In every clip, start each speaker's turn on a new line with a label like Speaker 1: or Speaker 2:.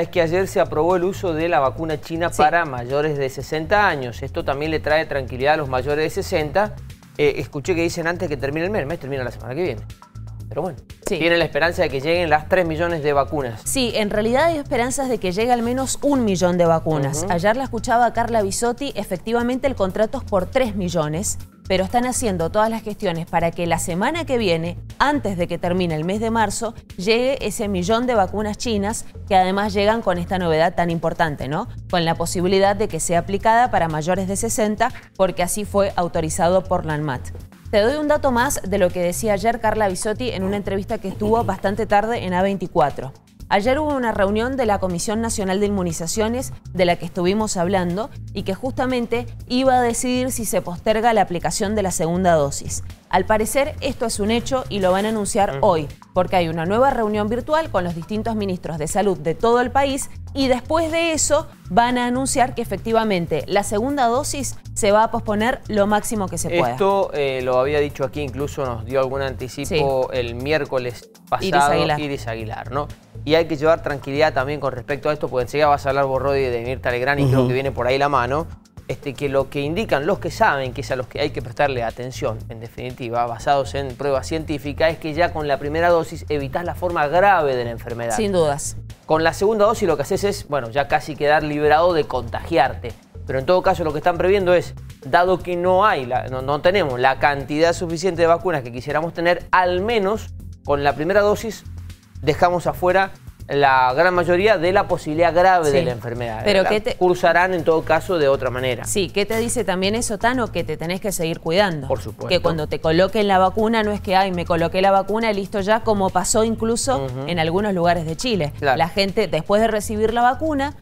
Speaker 1: Es que ayer se aprobó el uso de la vacuna china para mayores de 60 años. Esto también le trae tranquilidad a los mayores de 60. Escuché que dicen antes que termine el mes termina la semana que viene. Pero bueno, tienen la esperanza de que lleguen las 3 millones de vacunas.
Speaker 2: Sí, en realidad hay esperanzas de que llegue al menos 1 millón de vacunas. Ayer la escuchaba a Carla Bisotti, efectivamente el contrato es por 3 millones, pero están haciendo todas las gestiones para que la semana que viene, antes de que termine el mes de marzo, llegue ese 1 millón de vacunas chinas, que además llegan con esta novedad tan importante, ¿no? Con la posibilidad de que sea aplicada para mayores de 60, porque así fue autorizado por la ANMAT. Te doy un dato más de lo que decía ayer Carla Bisotti en una entrevista que estuvo bastante tarde en A24. Ayer hubo una reunión de la Comisión Nacional de Inmunizaciones de la que estuvimos hablando y que justamente iba a decidir si se posterga la aplicación de la segunda dosis. Al parecer esto es un hecho y lo van a anunciar hoy, porque hay una nueva reunión virtual con los distintos ministros de salud de todo el país y después de eso van a anunciar que efectivamente la segunda dosis se va a posponer lo máximo que se pueda.
Speaker 1: Esto lo había dicho aquí, incluso nos dio algún anticipo el miércoles pasado Iris Aguilar, ¿no? Y hay que llevar tranquilidad también con respecto a esto, porque enseguida vas a hablar vos, Rodi, de Mirta Legrand y creo que viene por ahí la mano. Que lo que indican los que saben, que es a los que hay que prestarle atención, en definitiva, basados en pruebas científicas, es que ya con la primera dosis evitás la forma grave de la enfermedad.
Speaker 2: Sin dudas.
Speaker 1: Con la segunda dosis lo que haces es, bueno, ya casi quedar liberado de contagiarte. Pero en todo caso lo que están previendo es, dado que no tenemos la cantidad suficiente de vacunas que quisiéramos tener, al menos con la primera dosis dejamos afuera la gran mayoría de la posibilidad grave de la enfermedad. Pero cursarán en todo caso de otra manera.
Speaker 2: Sí, ¿qué te dice también eso, Tano? Que te tenés que seguir cuidando.
Speaker 1: Por supuesto.
Speaker 2: Que cuando te coloquen la vacuna no es que, ay, me coloqué la vacuna y listo ya, como pasó incluso en algunos lugares de Chile. Claro. La gente, después de recibir la vacuna,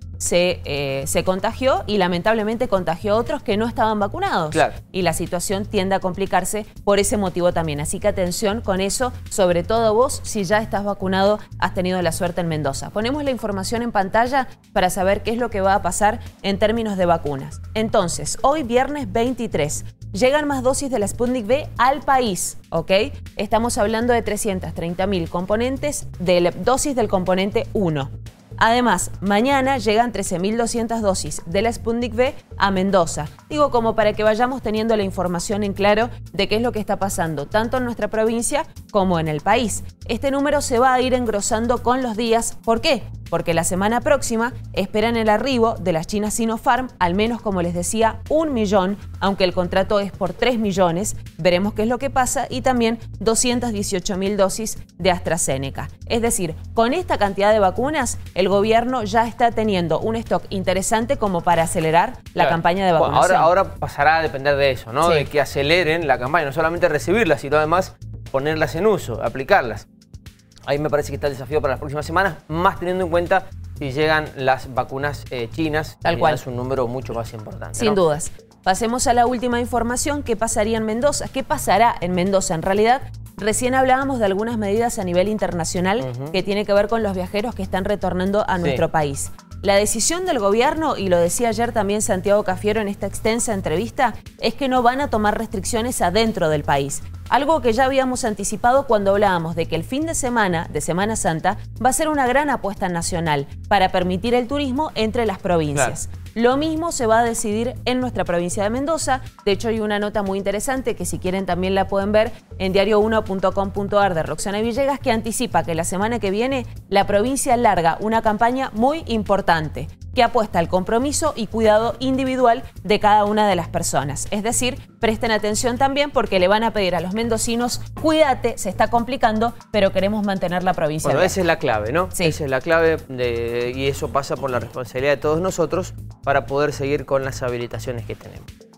Speaker 2: se contagió y lamentablemente contagió a otros que no estaban vacunados. Claro. Y la situación tiende a complicarse por ese motivo también. Así que atención con eso, sobre todo vos, si ya estás vacunado, has tenido la suerte en Mendoza. Ponemos la información en pantalla para saber qué es lo que va a pasar en términos de vacunas. Entonces, hoy viernes 23, llegan más dosis de la Sputnik V al país, ¿ok? Estamos hablando de 330.000 componentes de dosis del componente 1. Además, mañana llegan 13.200 dosis de la Sputnik V a Mendoza. Digo, como para que vayamos teniendo la información en claro de qué es lo que está pasando, tanto en nuestra provincia como en el país. Este número se va a ir engrosando con los días. ¿Por qué? Porque la semana próxima esperan el arribo de las chinas Sinopharm, al menos, como les decía, 1 millón, aunque el contrato es por 3 millones. Veremos qué es lo que pasa, y también 218.000 dosis de AstraZeneca. Es decir, con esta cantidad de vacunas, el gobierno ya está teniendo un stock interesante como para acelerar la campaña de vacunación.
Speaker 1: Bueno, ahora pasará a depender de eso, ¿no? De que aceleren la campaña, no solamente recibirlas, sino además ponerlas en uso, aplicarlas. Ahí me parece que está el desafío para las próximas semanas, más teniendo en cuenta si llegan las vacunas chinas.
Speaker 2: Tal cual.
Speaker 1: Es un número mucho más importante.
Speaker 2: Sin dudas. Pasemos a la última información. ¿Qué pasaría en Mendoza? ¿Qué pasará en Mendoza? En realidad, recién hablábamos de algunas medidas a nivel internacional que tiene que ver con los viajeros que están retornando a nuestro país. La decisión del gobierno, y lo decía ayer también Santiago Cafiero en esta extensa entrevista, es que no van a tomar restricciones adentro del país. Algo que ya habíamos anticipado cuando hablábamos de que el fin de Semana Santa, va a ser una gran apuesta nacional para permitir el turismo entre las provincias. Claro. Lo mismo se va a decidir en nuestra provincia de Mendoza. De hecho, hay una nota muy interesante que si quieren también la pueden ver en diario1.com.ar de Roxana Villegas, que anticipa que la semana que viene la provincia larga una campaña muy importante que apuesta al compromiso y cuidado individual de cada una de las personas. Es decir, presten atención también porque le van a pedir a los mendocinos, cuídate, se está complicando, pero queremos mantener la provincia.
Speaker 1: Bueno, esa es la clave, ¿no?
Speaker 2: Sí.
Speaker 1: Esa es la clave y eso pasa por la responsabilidad de todos nosotros para poder seguir con las habilitaciones que tenemos.